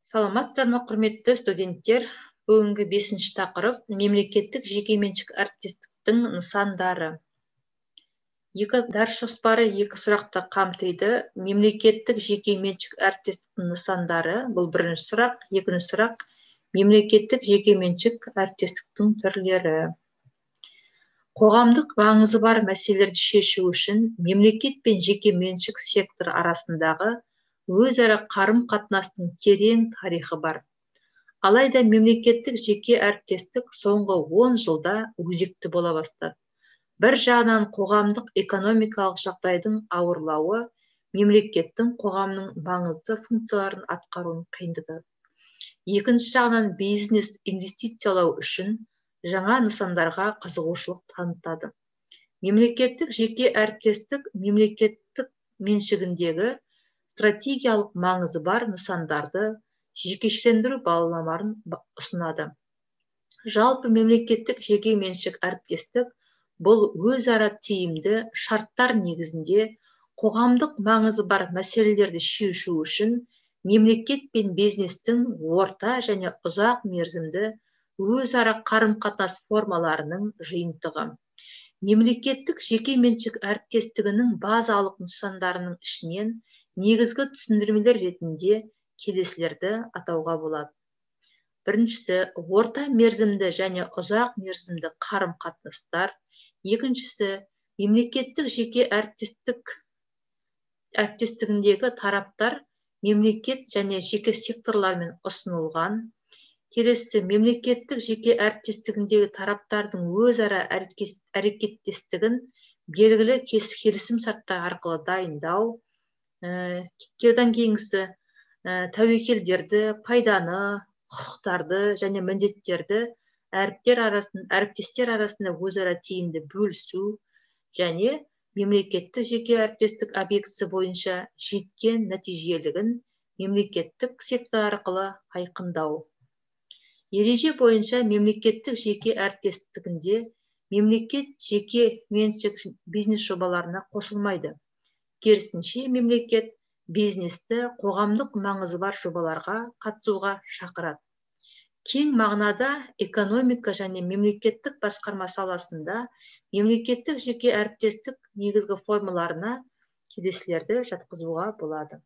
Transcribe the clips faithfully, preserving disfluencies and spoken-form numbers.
Саламатсыздар ма, құрметті студенттер? Бүгінгі бесінші тақырып мемлекеттік жекеменшік әріптестіктің нысандары. Екі дәріс жоспары екі сұрақты қамтиды. Мемлекеттік жекеменшік әріптестіктің нысандары, бұл бірінші сұрақ. Екінші сұрақ, мемлекеттік жекеменшік әріптестіктің түрлері. Қоғамдық маңызы бар мәселелерді шешу үшін мемлекет пен жекеменшік сектор арасындағы өзара қарым-қатынастың терең тарихы бар. Алайда мемлекеттік жеке әріптестік соңғы он жылда өзекті бола бастады. Бір жағынан қоғамдық экономикалық жағдайдың ауырлауы мемлекеттің қоғамның маңызды функцияларын атқаруын қиындады. Екінші жағынан бизнес инвестициялау үшін жаңа нысандарға қызығушылық танытады. Мемлекеттік жеке әріптестік мемлекеттік меншігіндегі стратегиялық маңызы бар нысандарды жекешелендіру бағдарламаларын ұсынады. Жалпы мемлекеттік жеке меншік әріптестік бұл өзара тиімді шарттар негізінде қоғамдық маңызы бар мәселелерді шешу үшін мемлекет пен бизнестің орта және ұзақ мерзімді өзара қарым-қатынас формаларының жиынтығы. Мемлекеттік жеке меншік әріптестігінің базалық нысандарының ішінен негізгі түсіндірмелер ретінде келесілерді атауға болады. Біріншісі, орта мерзімді және ұзақ мерзімді қарым-қатынастар. Екіншісі, мемлекеттік жеке әріптестік әріптестігіндегі тараптар мемлекет және жеке секторлармен ұсынылған. Келесі, мемлекеттік жеке әріптестігіндегі тараптардың өзара әрекеттестігін белгілі келісім шарттар арқылы дайындау. Одан кейінгісі, тәуекелдерді, пайданы, құқықтарды және міндеттерді әріптестер арасында өзара тиімді бөлісу және мемлекеттік жеке әріптестік объектісі бойынша жеткен нәтижелігін мемлекеттік сектор арқылы айқындау. Ереже бойынша мемлекеттік жеке әріптестігінде мемлекет жеке меншік бизнес жобаларына қосылмайды. Керісінше мемлекет бизнесті қоғамдық маңызы бар жобаларға қатысуға шақырады. Кең мағынада экономика және мемлекеттік басқарма саласында мемлекеттік жеке әріптестік негізгі формаларына келесілерді жатқызуға болады.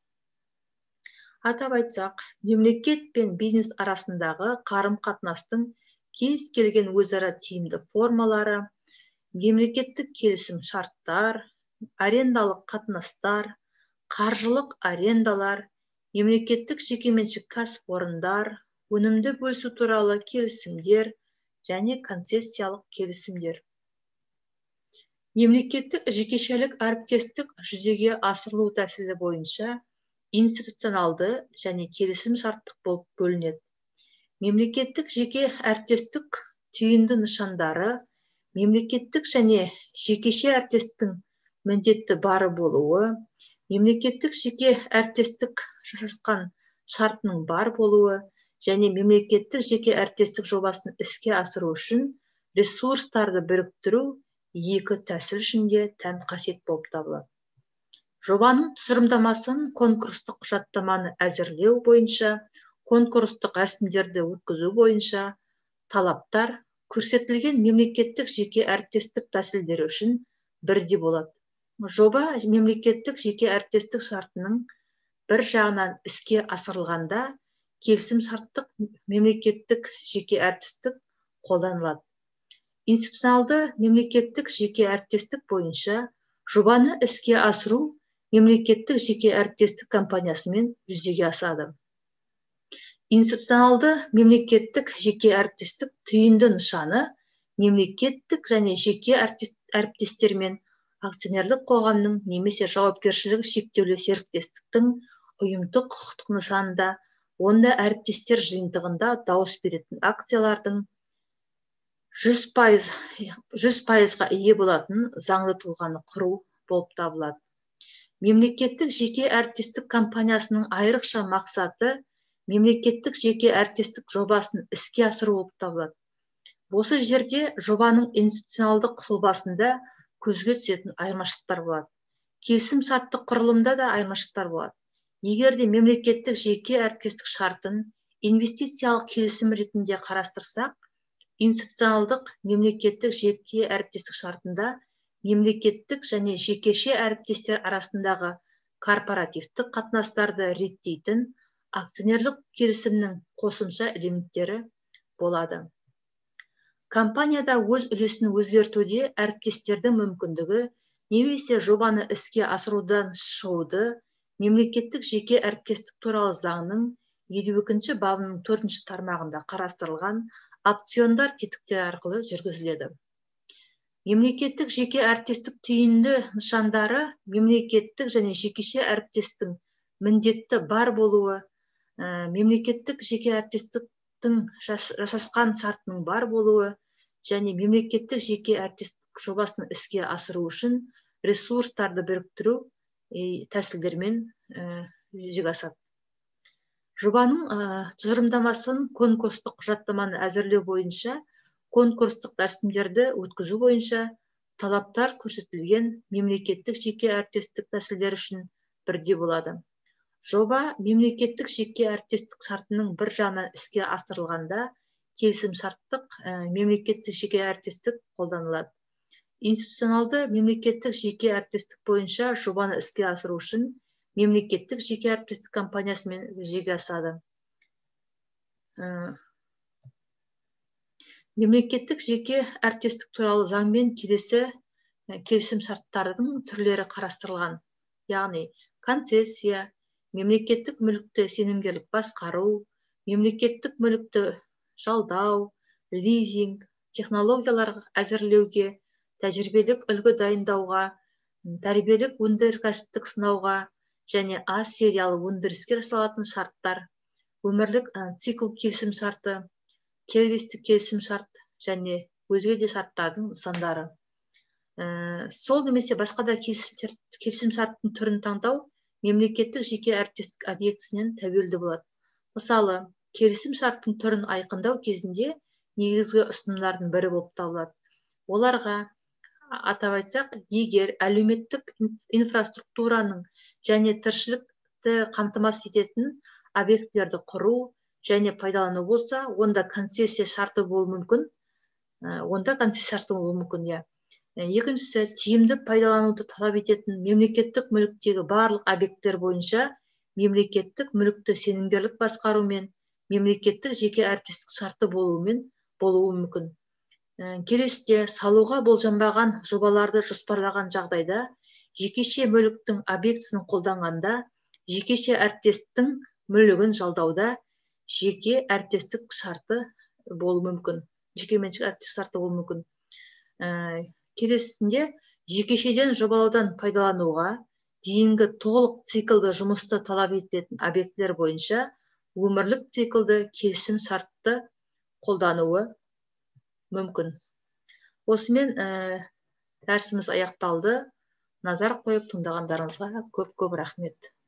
Атап айтсақ, мемлекет пен бизнес арасындағы қарым-қатынастың кез келген өзара тиімді формалары, мемлекеттік келісім шарттар, арендалық қатынастар, қаржылық арендалар, мемлекеттік жекеменшік кәсіпорындар, өнімді бөлісу туралы келісімдер және концессиялық келісімдер. Мемлекеттік жекешелік әріптестік жүзеге асырылу тәсілі бойынша институционалды және келісім шарттық болып бөлінеді. Мемлекеттік жеке әріптестік түйінді нышандары мемлекеттік және жекеше әріптестіктің міндетті бары болуы, мемлекеттік жеке әріптестік жасасқан шартының бар болуы және мемлекеттік жеке әріптестік жобасын іске асыру үшін ресурстарды біріктіру екі тәсіл ішінде тән қасиет болып табылады. Жобаның тұжырымдамасын конкурстық құжаттаманы әзірлеу бойынша, конкурстық рәсімдерді өткізу бойынша талаптар көрсетілген мемлекеттік жеке әріптестік тәсілдері үшін бірдей болады. Жоба мемлекеттік жеке әріптестік шартының бір жағынан іске асырылғанда келісім шарттық мемлекеттік жеке әріптестік қолданылады. Институционалды мемлекеттік жеке әріптестік бойынша жобаны іске асыру мемлекеттік жеке әріптестік компаниясымен жүзеге асады. Институционалды мемлекеттік жеке әріптестік түйінді нышаны мемлекеттік және жеке әріптестермен акционерлік қоғамның немесе жауапкершілігі шектеулі серіктестіктің ұйымдық құқықтық нысанында, онда әріптестер жиынтығында дауыс беретін акциялардың жүз пайызға ие болатын заңды тұлғаны құру болып табылады. Мемлекеттік жеке әріптестік компаниясының айрықша мақсаты мемлекеттік жеке әріптестік жобасын іске асыру болып табылады. Осы жерде жобаның институционалдық сұлбасында көзге түсетін айырмашылықтар болады. Келісім шарттық құрылымда да айырмашылықтар болады. Егер де мемлекеттік жеке әріптестік шартын инвестициялық келісім ретінде қарастырсақ, институционалдық мемлекеттік жеке әріптестік шартында мемлекеттік және жекеше әріптестер арасындағы корпоративтік қатынастарды реттейтін акционерлік келісімнің қосымша элементтері болады. Компанияда өз үлесін өзгертуде әріптестердің мүмкіндігі немесе жобаны іске асырудан шығуды мемлекеттік жеке әріптестік туралы заңның елу екінші бабының төртінші тармағында қарастырылған опциондар тетіктері арқылы жүргізіледі. Мемлекеттік жеке әріптестік түйінді нышандары мемлекеттік және жекеше әріптестің міндетті бар болуы, мемлекеттік жеке әріптестіктің жасасқан шартының бар болуы және мемлекеттік жеке әріптестік жобасын іске асыру үшін ресурстарды біріктіру тәсілдермен жүзеге асады. Жобаның тұжырымдамасын конкурстық құжаттаманы әзірлеу бойынша, конкурстық рәсімдерді өткізу бойынша талаптар көрсетілген мемлекеттік жеке әріптестік тәсілдері үшін бірдей болады. Жоба мемлекеттік жеке әріптестік шартының бір жағынан іске асырылғанда келісімшарттық мемлекеттік жеке әріптестік қолданылады. Институционалды мемлекеттік жеке әріптестік бойынша жобаны іске асыру үшін мемлекеттік жеке әріптестік компаниясымен жүзеге асады. Мемлекеттік жеке әріптестік туралы заңмен келесі келісімшарттардың түрлері қарастырылған. Яғни концессия, мемлекеттік мүлікті сенімгерлік басқару, мемлекеттік мүлікті жалдау, лизинг, технологиялар әзірлеуге, тәжірибелік үлгі дайындауға, тәрбиелік өндіркәсіптік сынауға және аз сериялы өндіріске жасалатын шарттар, өмірлік цикл келісім шарты, сервистік келісім шарт және өзге де шарттардың нысандары. Сол немесе басқа да келісім шарттың түрін таңдау мемлекеттік жеке әріптестік объектісінен тәуелді болады. Мысалы, келісім шарттың түрін айқындау кезінде негізгі ұсынымдардың бірі болып табылады. Оларға атап айтсақ, егер әлеуметтік инфраструктураның және тіршілікті қамтамасыз ететін объектілерді құру және пайдалану болса, онда концессия шарты болуы мүмкін. Онда концессия шарты болуы мүмкін, иә. Екіншісі, тиімді пайдалануды талап ететін мемлекеттік мүліктегі барлық объекттер бойынша мемлекеттік мүлікті сенімгерлік басқарумен мемлекеттік жеке әріптестік шарты болуымен болуы мүмкін. Келесіде, салуға болжанбаған жобаларды жоспарлаған жағдайда жекеше мүліктің объектісін қолданғанда жекеше әріптестің мүлігін жалдауда жеке әріптестік шарты болуы мүмкін. Жеке меншік әріптестік шарты болуы мүмкін. Келесінде, жекешеден жобалаудан пайдалануға дейінгі толық циклды жұмысты талап ететін объектілер бойынша өмірлік циклды келісім шартты қолдануы мүмкін. Осымен дәрісіміз аяқталды. Назар қойып тыңдағандарыңызға көп-көп рахмет.